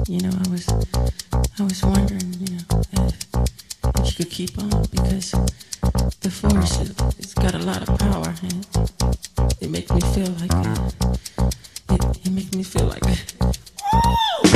You know, I was wondering, you know, if she could keep on, because the force, it's got a lot of power, and it makes me feel like it makes me feel like